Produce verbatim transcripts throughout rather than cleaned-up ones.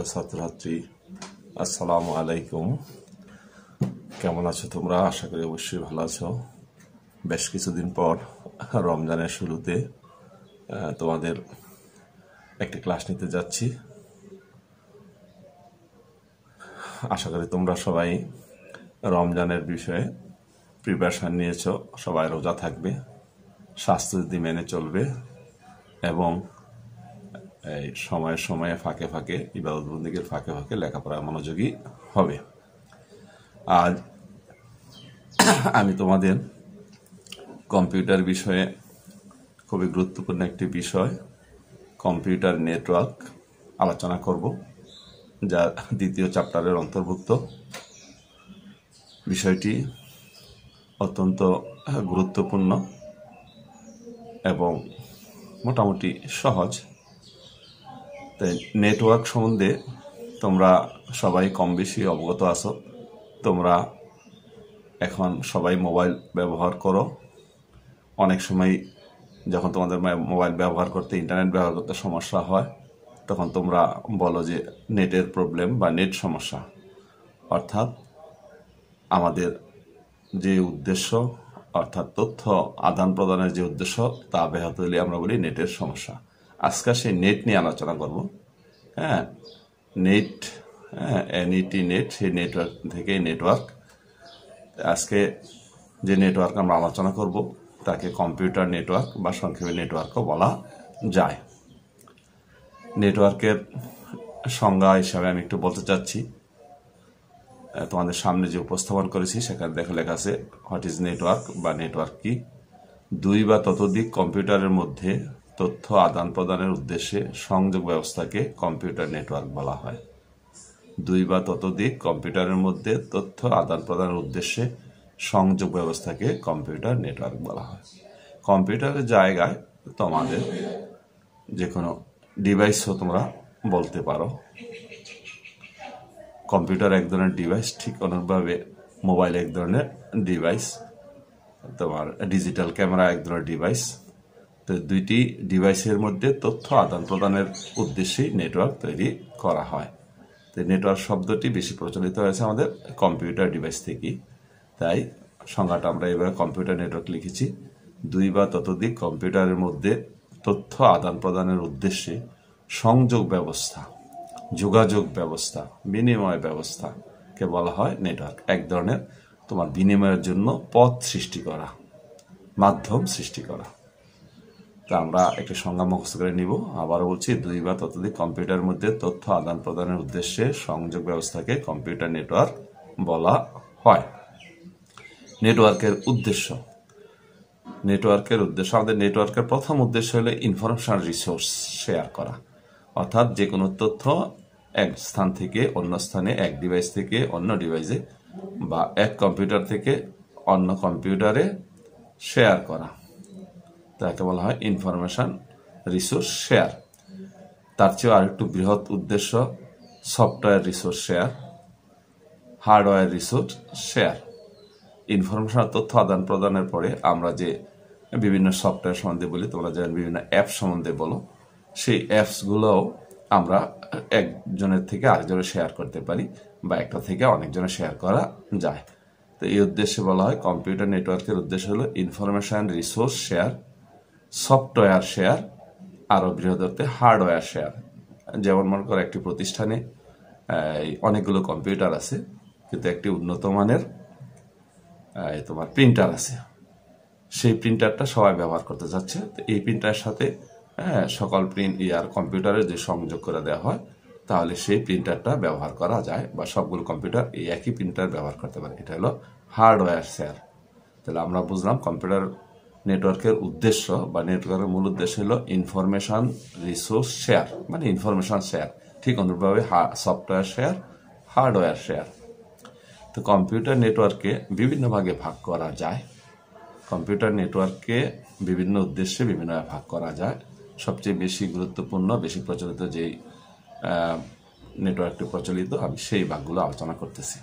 প্রিয় ছাত্রছাত্রী, আসসালামু আলাইকুম। কেমন আছো তোমরা? আশা করি অবশ্যই ভালো আছো। বেশ কিছুদিন পর রমজানের শুরুতে তোমাদের একটি ক্লাস নিতে যাচ্ছি। আশা করি তোমরা সবাই রমজানের বিষয়ে প্রিপারেশন নিয়েছো। সবাই রোজা থাকবে, স্বাস্থ্যবিধি মেনে চলবে এবং এই সময়ে সময়ে ফাঁকে ফাঁকে ইবাদত বন্দেগীর ফাঁকে ফাঁকে লেখাপড়ায় মনোযোগী হবে। আজ আমি তোমাদের কম্পিউটার বিষয়ে খুবই গুরুত্বপূর্ণ একটি বিষয় কম্পিউটার নেটওয়ার্ক আলোচনা করব, যা দ্বিতীয় চ্যাপ্টারের অন্তর্ভুক্ত। বিষয়টি অত্যন্ত গুরুত্বপূর্ণ এবং মোটামুটি সহজ। তাই নেটওয়ার্ক সম্বন্ধে তোমরা সবাই কম বেশি অবগত আছো। তোমরা এখন সবাই মোবাইল ব্যবহার করো। অনেক সময় যখন তোমাদের মোবাইল ব্যবহার করতে ইন্টারনেট ব্যবহার করতে সমস্যা হয়, তখন তোমরা বলো যে নেটের প্রবলেম বা নেট সমস্যা। অর্থাৎ আমাদের যে উদ্দেশ্য, অর্থাৎ তথ্য আদান প্রদানের যে উদ্দেশ্য, তা ব্যাহত হলে আমরা বলি নেটের সমস্যা। আজকে সেই নেট নিয়ে আলোচনা করব। হ্যাঁ, নেট, হ্যাঁ, এনইটি নেট, সেই নেটওয়ার্ক থেকে নেটওয়ার্ক। আজকে যে নেটওয়ার্ক আমরা আলোচনা করব তাকে কম্পিউটার নেটওয়ার্ক বা সংক্ষেপে নেটওয়ার্কও বলা যায়। নেটওয়ার্কের সংজ্ঞা হিসাবে আমি একটু বলতে চাচ্ছি। তোমাদের সামনে যে উপস্থাপন করেছি সেখানে দেখে লেখা আছে হোয়াট ইজ নেটওয়ার্ক বা নেটওয়ার্ক কি। দুই বা ততোধিক কম্পিউটারের মধ্যে তথ্য আদান প্রদানের উদ্দেশ্যে সংযোগ ব্যবস্থাকে কম্পিউটার নেটওয়ার্ক বলা হয়। দুই বা ততোধিক কম্পিউটারের মধ্যে তথ্য আদান প্রদানের উদ্দেশ্যে সংযোগ ব্যবস্থাকে কম্পিউটার নেটওয়ার্ক বলা হয়। কম্পিউটারের জায়গায় তোমাদের যে কোনো ডিভাইসও তোমরা বলতে পারো। কম্পিউটার এক ধরনের ডিভাইস, ঠিক অনুরূপভাবে মোবাইল এক ধরনের ডিভাইস, তোমার ডিজিটাল ক্যামেরা এক ধরনের ডিভাইস। তো দুইটি ডিভাইসের মধ্যে তথ্য আদান প্রদানের উদ্দেশ্যেই নেটওয়ার্ক তৈরি করা হয়। তো নেটওয়ার্ক শব্দটি বেশি প্রচলিত হয়েছে আমাদের কম্পিউটার ডিভাইস থেকেই। তাই সংজ্ঞাটা আমরা এবারে কম্পিউটার নেটওয়ার্ক লিখেছি। দুই বা ততোধিক কম্পিউটারের মধ্যে তথ্য আদান প্রদানের উদ্দেশ্যে সংযোগ ব্যবস্থা, যোগাযোগ ব্যবস্থা, বিনিময় ব্যবস্থাকে বলা হয় নেটওয়ার্ক। এক ধরনের তোমার বিনিময়ের জন্য পথ সৃষ্টি করা, মাধ্যম সৃষ্টি করা। তা আমরা একটি সংজ্ঞা মুখস্থ করে নিব। আবারও বলছি, দুই বা ততোধিক কম্পিউটারের মধ্যে তথ্য আদান প্রদানের উদ্দেশ্যে সংযোগ ব্যবস্থাকে কম্পিউটার নেটওয়ার্ক বলা হয়। নেটওয়ার্কের উদ্দেশ্য, নেটওয়ার্কের উদ্দেশ্য আমাদের নেটওয়ার্কের প্রথম উদ্দেশ্য হলো ইনফরমেশন রিসোর্স শেয়ার করা। অর্থাৎ যে কোনো তথ্য এক স্থান থেকে অন্য স্থানে, এক ডিভাইস থেকে অন্য ডিভাইসে বা এক কম্পিউটার থেকে অন্য কম্পিউটারে শেয়ার করা, তাকে বলা হয় ইনফরমেশন রিসোর্স শেয়ার। তার চেয়েও আরেকটু বৃহৎ উদ্দেশ্য software resource share, hardware resource share. Information তথ্য আদান প্রদানের পরে আমরা যে বিভিন্ন সফটওয়্যার সম্বন্ধে বলি, তোমরা যেমন বিভিন্ন অ্যাপ সম্বন্ধে বলো, সেই অ্যাপসগুলোও আমরা একজনের থেকে আরেকজনের শেয়ার করতে পারি বা একটা থেকে অনেকজনের শেয়ার করা যায়। তো এই উদ্দেশ্যে বলা হয় কম্পিউটার নেটওয়ার্কের উদ্দেশ্য হলো information resource share, software share, আরও বৃহত্তর হার্ডওয়্যার শেয়ার। যেমন মনে করো একটি প্রতিষ্ঠানে অনেকগুলো কম্পিউটার আছে, কিন্তু একটি উন্নত মানের তোমার প্রিন্টার আছে। সেই প্রিন্টারটা সবাই ব্যবহার করতে যাচ্ছে। তো এই প্রিন্টারের সাথে হ্যাঁ সকল প্রিন্ট ইয়ার কম্পিউটারে যদি সংযোগ করে দেওয়া হয়, তাহলে সেই প্রিন্টারটা ব্যবহার করা যায় বা সবগুলো কম্পিউটার এই একই প্রিন্টার ব্যবহার করতে পারে। এটা হলো হার্ডওয়্যার শেয়ার। তাহলে আমরা বুঝলাম কম্পিউটার নেটওয়ার্কের উদ্দেশ্য বা নেটওয়ার্কের মূল উদ্দেশ্য হলো ইনফরমেশন রিসোর্স শেয়ার, মানে ইনফরমেশন শেয়ার। ঠিক অনুরূপভাবে সফটওয়্যার শেয়ার, হার্ডওয়্যার শেয়ার। তো কম্পিউটার নেটওয়ার্কে বিভিন্ন ভাগে ভাগ করা যায়। কম্পিউটার নেটওয়ার্ককে বিভিন্ন উদ্দেশ্যে বিভিন্ন ভাগ করা যায়। সবচেয়ে বেশি গুরুত্বপূর্ণ, বেশি প্রচলিত যেই নেটওয়ার্কটি প্রচলিত, আমি সেই ভাগগুলো আলোচনা করতেছি।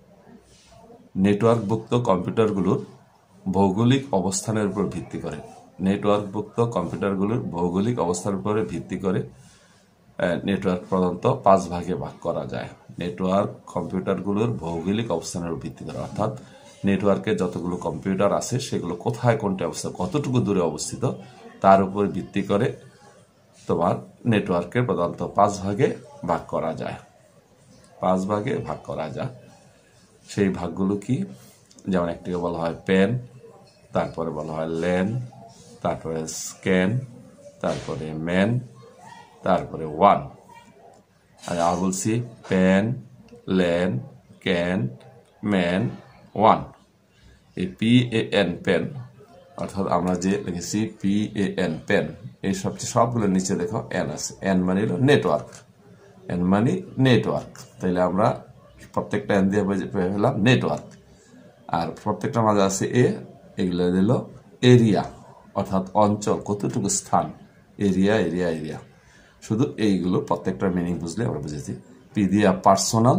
নেটওয়ার্কভুক্ত কম্পিউটারগুলোর ভৌগোলিক অবস্থানের উপর ভিত্তি করে নেটওয়ার্কভুক্ত কম্পিউটারগুলোর ভৌগোলিক অবস্থার উপরে ভিত্তি করে নেটওয়ার্ক প্রধানত পাঁচ ভাগে ভাগ করা যায়। নেটওয়ার্ক কম্পিউটারগুলোর ভৌগোলিক অবস্থানের উপর ভিত্তি করে, অর্থাৎ নেটওয়ার্কে যতগুলো কম্পিউটার আছে সেগুলো কোথায় কোনটা অবস্থা, কতটুকু দূরে অবস্থিত তার উপর ভিত্তি করে তোমার নেটওয়ার্কে প্রধানত পাঁচ ভাগে ভাগ করা যায়। পাঁচ ভাগে ভাগ করা যায় সেই ভাগগুলো কি? যেমন একটিকে বলা হয় প্যান, তারপরে বলা হয় ল্যান, তারপরে স্ক্যান, তারপরে ম্যান, তারপরে ওয়ান। আর আর বলছি প্যান, ল্যান, ক্যান, ম্যান, ওয়ান। এই পি এ এন প্যান, অর্থাৎ আমরা যে লিখেছি পি এ এন প্যান, এই সবচেয়ে সবগুলোর নিচে দেখো এন আছে। এন মানে হলো নেটওয়ার্ক, এন মানে নেটওয়ার্ক। তাইলে আমরা প্রত্যেকটা এন দিয়ে পেয়ে ফেলাম নেটওয়ার্ক। আর প্রত্যেকটা মাঝে আছে এ, এগুলো দিল এরিয়া, অর্থাৎ অঞ্চল, কতটুকু স্থান, এরিয়া এরিয়া এরিয়া। শুধু এইগুলো প্রত্যেকটা মিনিং বুঝলে আমরা বুঝেছি। পি দিয়া পার্সোনাল,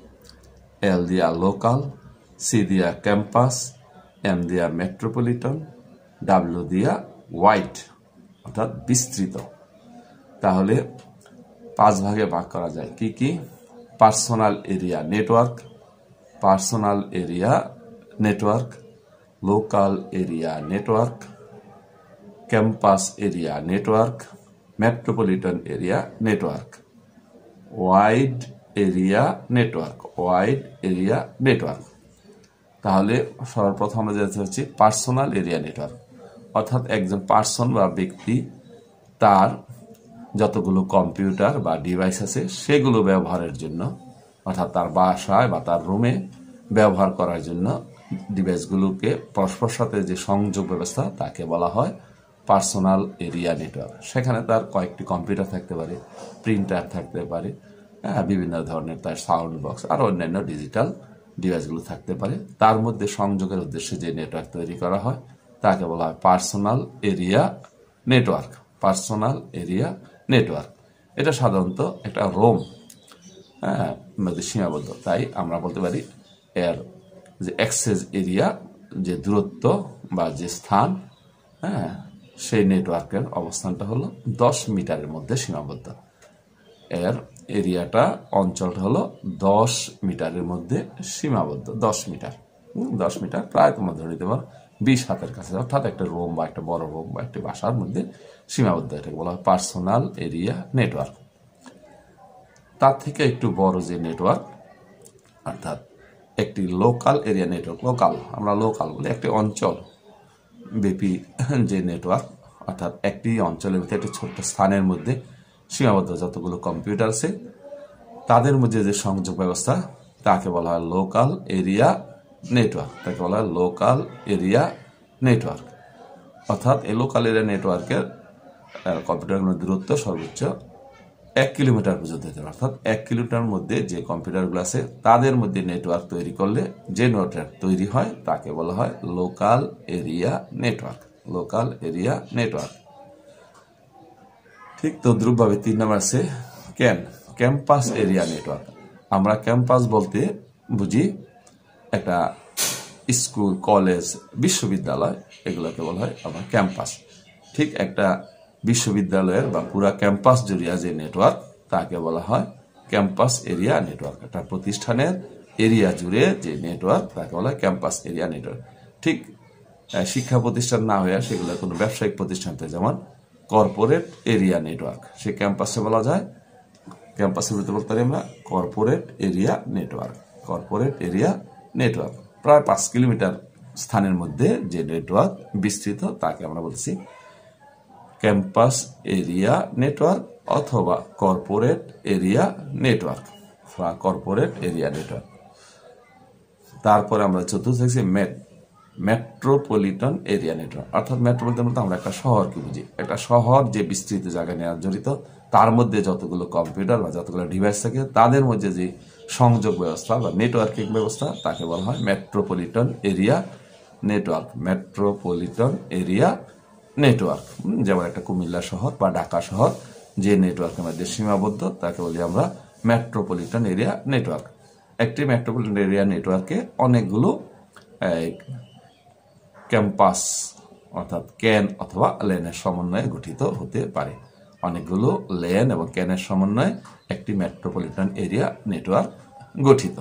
এল দিয়া লোকাল, সি দিয়া ক্যাম্পাস, এম দিয়া মেট্রোপলিটন, ডাব্লিউ দিয়া ওয়াইড, অর্থাৎ বিস্তৃত। তাহলে পাঁচ ভাগে ভাগ করা যায়। কি কি? Personal area network, personal area network, local area network, campus area network, metropolitan area network, wide area network, wide area network. তাহলে সর্বপ্রথম আমরা যেতে হচ্ছে পার্সোনাল এরিয়া নেটওয়ার্ক, অর্থাৎ একজন পার্সন বা ব্যক্তি তার যতগুলো কম্পিউটার বা ডিভাইস আছে সেগুলো ব্যবহারের জন্য, অর্থাৎ তার বাসায় বা তার রুমে ব্যবহার করার জন্য ডিভাইসগুলোকে পরস্পর সাথে যে সংযোগ ব্যবস্থা তাকে বলা হয় পার্সোনাল এরিয়া নেটওয়ার্ক। সেখানে তার কয়েকটি কম্পিউটার থাকতে পারে, প্রিন্টার থাকতে পারে, হ্যাঁ, বিভিন্ন ধরনের তার সাউন্ড বক্স আর অন্যান্য ডিজিটাল ডিভাইসগুলো থাকতে পারে। তার মধ্যে সংযোগের উদ্দেশ্যে যে নেটওয়ার্ক তৈরি করা হয় তাকে বলা হয় personal area network, personal area network. এটা সাধারণত একটা রোম হ্যাঁ মধ্যে সীমাবদ্ধ, তাই আমরা বলতে পারি এর যে অ্যাক্সেস এরিয়া, যে দূরত্ব বা যে স্থান, হ্যাঁ, সেই নেটওয়ার্কের অবস্থানটা হলো দশ মিটারের মধ্যে সীমাবদ্ধ। এর এরিয়াটা, অঞ্চলটা হলো দশ মিটারের মধ্যে সীমাবদ্ধ। দশ মিটার দশ মিটার প্রায় তোমার ধরে নিতে পারো বিশ হাতের কাছে, অর্থাৎ একটা রুম বা একটা বড় রুম বা একটা বাসার মধ্যে সীমাবদ্ধ। এটাকে বলা হয় পার্সোনাল এরিয়া নেটওয়ার্ক। তার থেকে একটু বড় যে নেটওয়ার্ক, অর্থাৎ একটি লোকাল এরিয়া নেটওয়ার্ক, লোকাল আমরা লোকাল বলি একটি অঞ্চল ব্যাপী যে নেটওয়ার্ক, অর্থাৎ একটি অঞ্চলের ভিতরে একটি ছোট্ট স্থানের মধ্যে সীমাবদ্ধ যতগুলো কম্পিউটার আছে তাদের মধ্যে যে সংযোগ ব্যবস্থা তাকে বলা হয় লোকাল এরিয়া নেটওয়ার্ক, তাকে বলা হয় লোকাল এরিয়া নেটওয়ার্ক। অর্থাৎ এই লোকাল এরিয়া নেটওয়ার্কের কম্পিউটারগুলোর দূরত্ব সর্বোচ্চ এক কিলোমিটার পর্যন্ত হতে পারে। অর্থাৎ এক কিলোমিটার মধ্যে যে কম্পিউটারগুলো আছে তাদের মধ্যে নেটওয়ার্ক তৈরি করলে যে নেটওয়ার্ক তৈরি হয় তাকে বলা হয় local area network, local area network. ঠিক তদ্রুপভাবে তিন নম্বর আছে ক্যান, ক্যাম্পাস এরিয়া নেটওয়ার্ক। আমরা ক্যাম্পাস বলতে বুঝি একটা স্কুল, কলেজ, বিশ্ববিদ্যালয়, এগুলোকে বলা হয় আমার ক্যাম্পাস। ঠিক একটা বিশ্ববিদ্যালয়ের বা পুরা ক্যাম্পাস জুড়িয়া যে নেটওয়ার্ক তাকে বলা হয় ক্যাম্পাস এরিয়া নেটওয়ার্ক। একটা প্রতিষ্ঠানের এরিয়া জুড়ে যে নেটওয়ার্ক তাকে বলা হয় ক্যাম্পাস এরিয়া নেটওয়ার্ক। ঠিক শিক্ষা প্রতিষ্ঠান না হয়ে সেগুলো কোনো ব্যবসায়িক প্রতিষ্ঠান, যেমন কর্পোরেট এরিয়া নেটওয়ার্ক, সে ক্যাম্পাসে বলা যায়, ক্যাম্পাসের ভিতরে বলতে পারি আমরা corporate area network, corporate area network. প্রায় পাঁচ কিলোমিটার স্থানের মধ্যে যে নেটওয়ার্ক বিস্তৃত তাকে আমরা বলছি ক্যাম্পাস এরিয়া নেটওয়ার্ক অথবা কর্পোরেট এরিয়া নেটওয়ার্ক বা কর্পোরেট এরিয়া নেটওয়ার্ক। তারপরে আমরা চতুর্থ দেখছি মেট, মেট্রোপলিটন এরিয়া নেটওয়ার্ক। অর্থাৎ মেট্রোপলিটন বলতে আমরা একটা শহরকে বুঝি, একটা শহর যে বিস্তৃত জায়গা নিয়ে জড়িত, তার মধ্যে যতগুলো কম্পিউটার বা যতগুলো ডিভাইস থাকে তাদের মধ্যে যে সংযোগ ব্যবস্থা বা নেটওয়ার্কিং ব্যবস্থা তাকে বলা হয় metropolitan area network, metropolitan area network. যেমন একটা কুমিল্লা শহর বা ঢাকা শহর যে নেটওয়ার্কের মধ্যে সীমাবদ্ধ তাকে বলি আমরা মেট্রোপলিটন এরিয়া নেটওয়ার্ক। একটি মেট্রোপলিটন এরিয়া নেটওয়ার্কে অনেকগুলো ক্যাম্পাস অর্থাৎ ক্যান অথবা ল্যানের সমন্বয়ে গঠিত হতে পারে। অনেকগুলো ল্যান এবং ক্যানের সমন্বয়ে একটি মেট্রোপলিটন এরিয়া নেটওয়ার্ক গঠিত।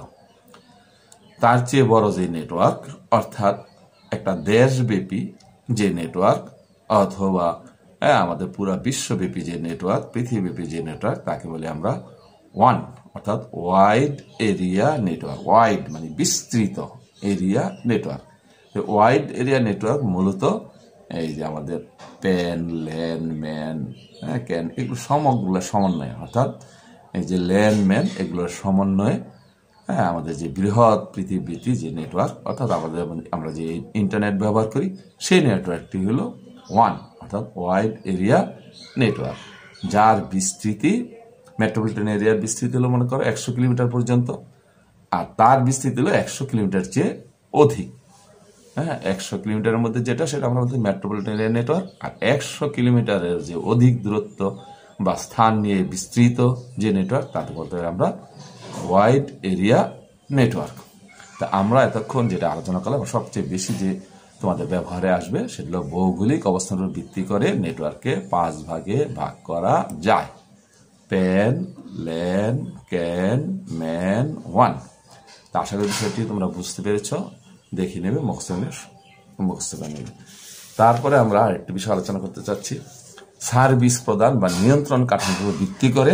তার চেয়ে বড় যে নেটওয়ার্ক, অর্থাৎ একটা দেশব্যাপী যে নেটওয়ার্ক অথবা আমাদের পুরো বিশ্বব্যাপী যে নেটওয়ার্ক, পৃথিবীব্যাপী যে নেটওয়ার্ক, তাকে বলি আমরা ওয়ান, অর্থাৎ ওয়াইড এরিয়া নেটওয়ার্ক। ওয়াইড মানে বিস্তৃত area network. Wide area network মূলত এই যে আমাদের প্যান, ল্যান, ম্যান, হ্যাঁ ক্যান, এগুলো সমগুলো সমন্বয়, অর্থাৎ এই যে ল্যান, ম্যান এগুলোর সমন্বয়ে হ্যাঁ আমাদের যে বৃহৎ পৃথিবীতে যে নেটওয়ার্ক, অর্থাৎ আমাদের আমরা যে ইন্টারনেট ব্যবহার করি সেই নেটওয়ার্কটি হলো ওয়ান, অর্থাৎ ওয়াইড এরিয়া নেটওয়ার্ক, যার বিস্তৃতি মেট্রোপলিটন এরিয়ার বিস্তৃতি হলো মনে করো একশো কিলোমিটার পর্যন্ত, আর তার বিস্তৃতি হলো একশো কিলোমিটার চেয়ে অধিক। হ্যাঁ, একশো কিলোমিটারের মধ্যে যেটা সেটা আমরা বলছি মেট্রোপলিটন এরিয়া নেটওয়ার্ক, আর একশো কিলোমিটারের যে অধিক দূরত্ব বা স্থান নিয়ে বিস্তৃত যে নেটওয়ার্ক তাকে বলতে পারি আমরা ওয়াইড এরিয়া নেটওয়ার্ক। তা আমরা এতক্ষণ যেটা আলোচনা করলাম, সবচেয়ে বেশি যে তোমাদের ব্যবহারে আসবে সেগুলো ভৌগোলিক অবস্থানের উপর ভিত্তি করে নেটওয়ার্ককে পাঁচ ভাগে ভাগ করা যায়। প্যান, ল্যান, ক্যান, ম্যান, ওয়ান। তা আশা করি বিষয়টি তোমরা বুঝতে পেরেছ। দেখে নেবে, মুখস্থ মুখস্থ করে নেবে। তারপরে আমরা আরেকটি বিষয় আলোচনা করতে চাচ্ছি, সার্ভিস প্রদান বা নিয়ন্ত্রণ কাঠামোর উপর ভিত্তি করে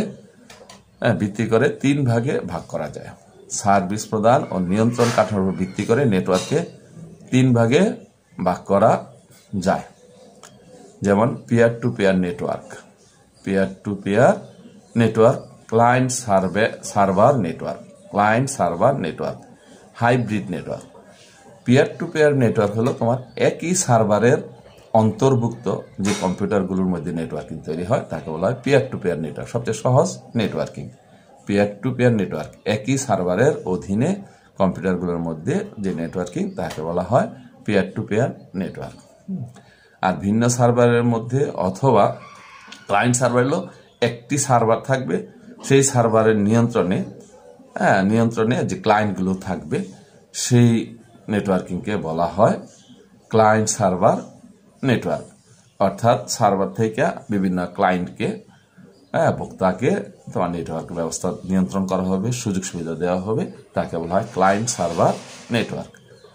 ভিত্তি করে তিন ভাগে ভাগ করা যায়। সার্ভিস প্রদান ও নিয়ন্ত্রণ কাঠামোর উপর ভিত্তি করে নেটওয়ার্ককে তিন ভাগে ভাগ করা যায়। যেমন peer to peer network, peer to peer network, client survey server network, client server network, hybrid network. Peer to peer network হলো তোমার একই সার্ভারের অন্তর্ভুক্ত যে কম্পিউটারগুলোর মধ্যে নেটওয়ার্কিং তৈরি হয় তাকে বলা হয় পিয়ার টু পেয়ার নেটওয়ার্ক। সবচেয়ে সহজ networking peer to peer network. একই সার্ভারের অধীনে কম্পিউটারগুলোর মধ্যে যে নেটওয়ার্কিং তাকে বলা হয় পিয়ার টু পেয়ার নেটওয়ার্ক। আর ভিন্ন সার্ভারের মধ্যে অথবা ক্লায়েন্ট সার্ভার হলো একটি সার্ভার থাকবে, সেই সার্ভারের নিয়ন্ত্রণে হ্যাঁ নিয়ন্ত্রণে যে ক্লায়েন্টগুলো থাকবে সেই নেটওয়ার্কিংকে বলা হয় ক্লায়েন্ট সার্ভার নেটওয়ার্ক। অর্থাৎ সার্ভার থেকে বিভিন্ন ক্লায়েন্টকে হ্যাঁ ভোক্তাকে তোমার নেটওয়ার্ক ব্যবস্থা নিয়ন্ত্রণ করা হবে, সুযোগ সুবিধা দেওয়া হবে, তাকে বলা হয় ক্লায়েন্ট সার্ভার নেটওয়ার্ক।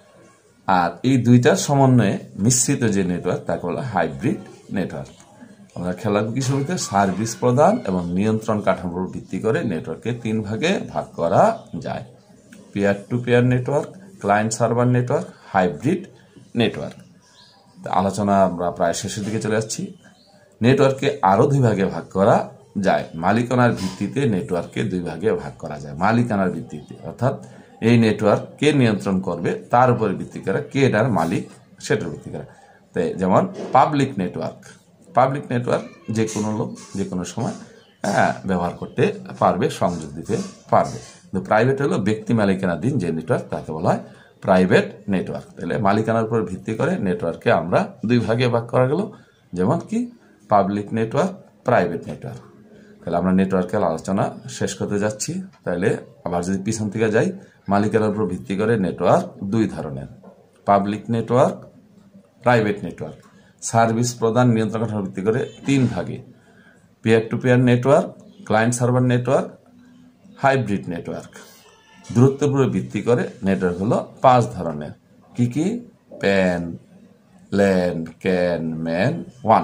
আর এই দুইটার সমন্বয়ে মিশ্রিত যে নেটওয়ার্ক তাকে বলা হয় হাইব্রিড নেটওয়ার্ক। আমরা খেলার বিষয়তে সার্ভিস প্রদান এবং নিয়ন্ত্রণ কাঠামোর ভিত্তি করে নেটওয়ার্ককে তিন ভাগে ভাগ করা যায়। Peer to peer network, client server network, hybrid network. আলোচনা আমরা প্রায় শেষের দিকে চলে যাচ্ছি। নেটওয়ার্ককে আরো দুই ভাগে ভাগ করা যায়। মালিকানার ভিত্তিতে নেটওয়ার্ককে দুই ভাগে ভাগ করা যায়। মালিকানার ভিত্তিতে অর্থাৎ এই নেটওয়ার্ক কে নিয়ন্ত্রণ করবে তার উপরে ভিত্তি করে, কে এটার মালিক সেটার ভিত্তি করে। তাই যেমন পাবলিক নেটওয়ার্ক, পাবলিক নেটওয়ার্ক যে কোনো লোক যে কোনো সময় হ্যাঁ ব্যবহার করতে পারবে, সংযোগ দিতে পারবে। কিন্তু প্রাইভেট হলো ব্যক্তি মালিকানাধীন যে নেটওয়ার্ক তাকে বলা হয় প্রাইভেট নেটওয়ার্ক। তাহলে মালিকানার উপর ভিত্তি করে নেটওয়ার্ককে আমরা দুই ভাগে ভাগ করা গেল, যেমন কি পাবলিক নেটওয়ার্ক, প্রাইভেট নেটওয়ার্ক। তাহলে আমরা নেটওয়ার্কের আলোচনা শেষ করতে যাচ্ছি। তাহলে আবার যদি পিছন থেকে যাই, মালিকানার উপর ভিত্তি করে নেটওয়ার্ক দুই ধরনের, public network, private network. Service প্রদান নিয়ন্ত্রণ কাঠামোর ভিত্তি করে তিন ভাগে, peer to peer network, client server network, hybrid network. দূরত্বের উপর ভিত্তি করে নেটওয়ার্ক হলো পাঁচ ধরনের, কি কি? প্যান, ল্যান, ক্যান, ম্যান, ওয়ান।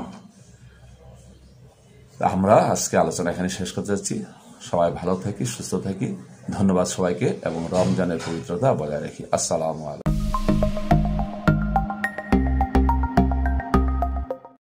আমরা আজকে আলোচনা এখানে শেষ করতে যাচ্ছি। সবাই ভালো থাকি, সুস্থ থাকি। ধন্যবাদ সবাইকে এবং রমজানের পবিত্রতা বজায় রাখি। আসসালামু আলাইকুম।